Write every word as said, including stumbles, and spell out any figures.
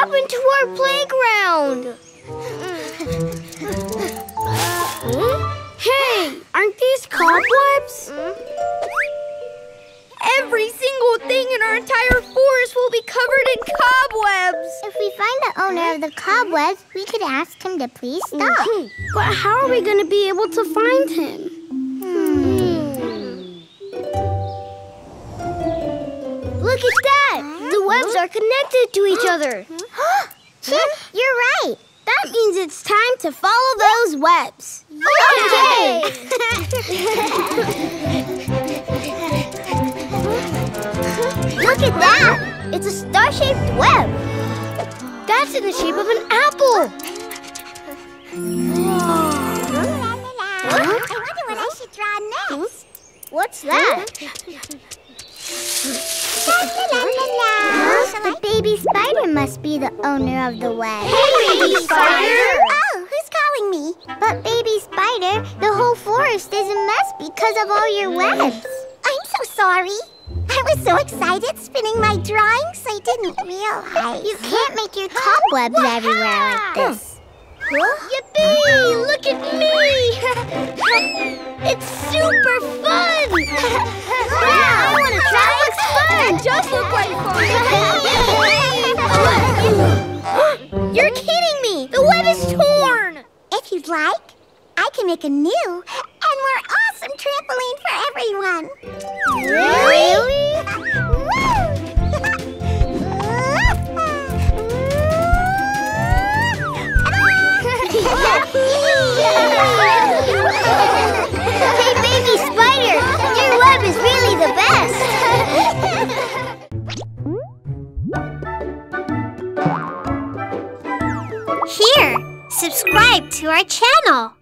happened to our playground? Huh? Hey, aren't these cobwebs? Every single thing in our entire forest will be covered in cobwebs. If we find the owner of the cobwebs, we could ask him to please stop. Mm-hmm. But how are we going to be able to find him? Hmm. Look at that! The webs are connected to each other. Chip, you're right. That means it's time to follow those webs. Okay! Look at that! It's a star-shaped web. That's in the shape of an apple. I wonder what I should draw next. What's that? The baby spider must be the owner of the web. Hey, baby spider! Oh, who's calling me? But baby spider, the whole forest is a mess because of all your webs. I'm so sorry. I was so excited spinning my drawings, I didn't realize. You can't make your cobwebs everywhere like this. Yippee! Look at me! It's super fun! Wow! I want to try. That looks fun! It does look like fun! You're kidding me! The web is torn! If you'd like, I can make a new and more awesome trampoline for everyone. Really? Hey, baby spider, your web is really the best. Here, subscribe to our channel.